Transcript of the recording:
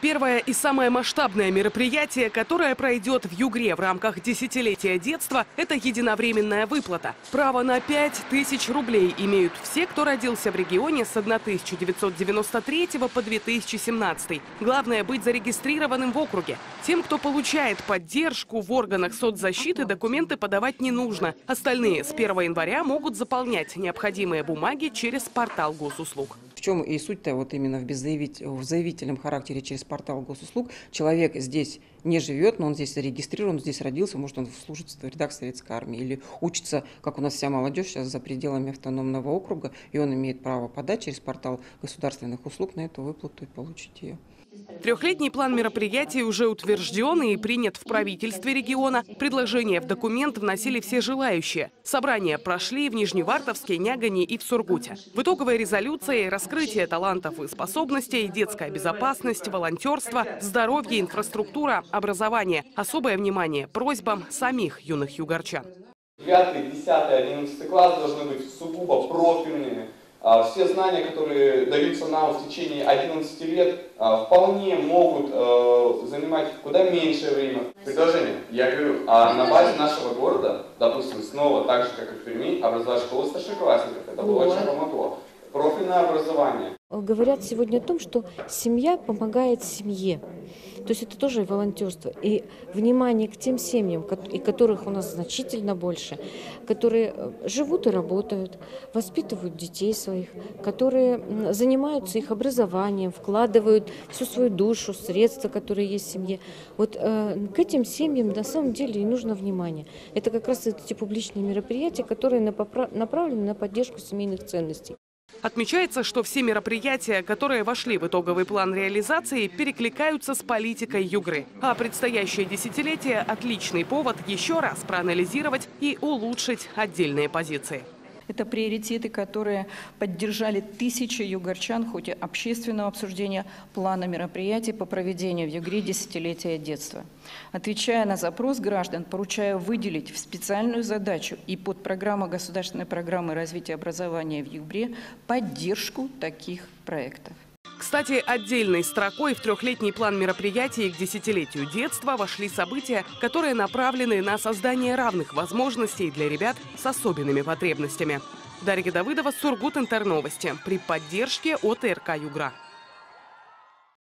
Первое и самое масштабное мероприятие, которое пройдет в Югре в рамках десятилетия детства, это единовременная выплата. Право на 5000 рублей имеют все, кто родился в регионе с 1993 по 2017. Главное быть зарегистрированным в округе. Тем, кто получает поддержку в органах соцзащиты, документы подавать не нужно. Остальные с 1 января могут заполнять необходимые бумаги через портал госуслуг. В чем и суть-то вот именно в заявительном характере через портал госуслуг. Человек здесь не живет, но он здесь зарегистрирован, здесь родился, может он служит в рядах Советской армии или учится, как у нас вся молодежь сейчас за пределами автономного округа, и он имеет право подать через портал государственных услуг на эту выплату и получить ее. Трехлетний план мероприятий уже утвержден и принят в правительстве региона. Предложения в документ вносили все желающие. Собрания прошли в Нижневартовске, Нягане и в Сургуте. В итоговой резолюции раскрытие талантов и способностей, детская безопасность, волонтерство, здоровье, инфраструктура, образование. Особое внимание просьбам самих юных югорчан. 9, 10, 11 класс должны быть сугубо профильными. Все знания, которые даются нам в течение 11 лет, вполне могут занимать куда меньшее время. Предложение, я говорю, на базе нашего города, допустим, снова, так же, как и в Перми, образовать школу старшеклассников. Это бы очень помогло. Профильное образование. Говорят сегодня о том, что семья помогает семье. То есть это тоже волонтерство. И внимание к тем семьям, которых у нас значительно больше, которые живут и работают, воспитывают детей своих, которые занимаются их образованием, вкладывают всю свою душу, средства, которые есть в семье. Вот к этим семьям на самом деле и нужно внимание. Это как раз эти публичные мероприятия, которые направлены на поддержку семейных ценностей. Отмечается, что все мероприятия, которые вошли в итоговый план реализации, перекликаются с политикой Югры. А предстоящее десятилетие – отличный повод еще раз проанализировать и улучшить отдельные позиции. Это приоритеты, которые поддержали тысячи югорчан в ходе общественного обсуждения плана мероприятий по проведению в Югре десятилетия детства. Отвечая на запрос граждан, поручаю выделить в специальную задачу и под программу государственной программы развития образования в Югре поддержку таких проектов. Кстати, отдельной строкой в трехлетний план мероприятий к десятилетию детства вошли события, которые направлены на создание равных возможностей для ребят с особенными потребностями. Дарья Давыдова, Сургут Интерновости, при поддержке ОТРК «Югра».